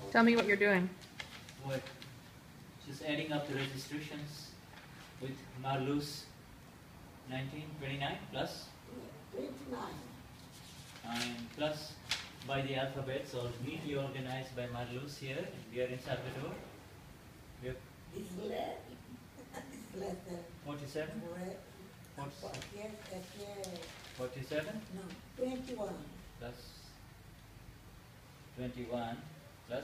Tell me what you're doing. What? Just adding up the registrations with Marluce 1929 plus 29. and plus by the alphabets or neatly organized by Marluce here. We are in Salvador. We have This less than 47. Yes, 47 no, 21. plus 21 plus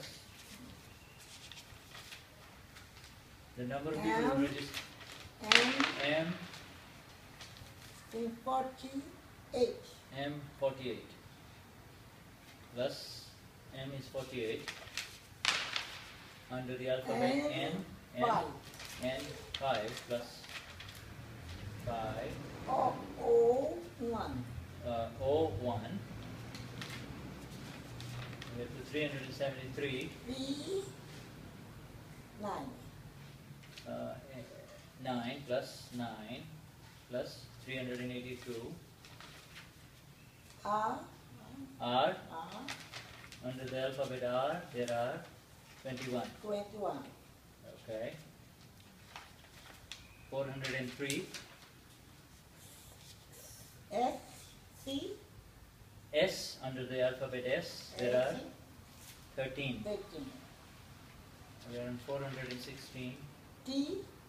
the number of people who registered. And M 48. M 48 plus M is 48 under the alphabet And N 5. N 5 plus 5 1. O 1. We have to 373 9. 9 plus 9 plus 382 R. R. Under the alphabet R there are 21. 21. Okay. 403 S. C. S. Under the alphabet S there are 13. 13. We are on 416 T.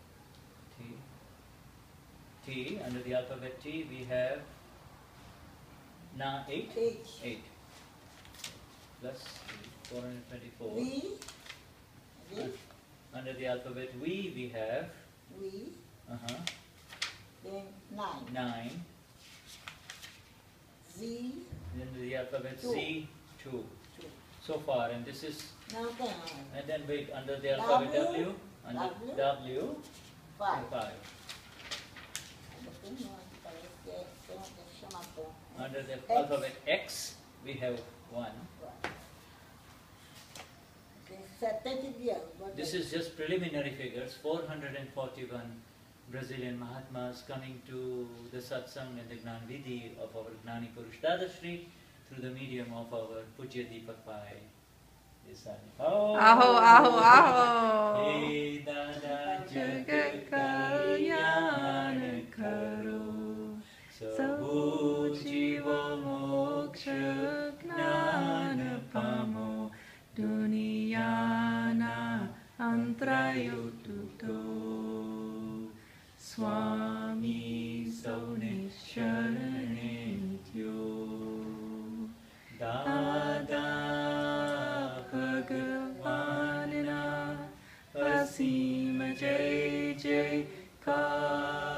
T. Under the alphabet T we have 8. H. 8 plus 424. V. Under the alphabet V we have V. Then 9. 9. Z. Under the alphabet Two. C 2. 2. So far, and this is, Now then, and then wait, under the alphabet W, under W 5. 5. Under the alphabet X we have 1. This is just preliminary figures. 441 Brazilian Mahatmas coming to the satsang and the Gnan Vidhi of our Gnani Purush Dadashri through the medium of our Pujya Deepakbhai. Aho, aho, aho. Hey Dada Jagat Kalyan Karo Sabu Jiva Moksha Gnana Pamo Duniyana Antrayotuto Swami Sone Sharanetyo Dada Bhagavanina Asima Jai Jai Kar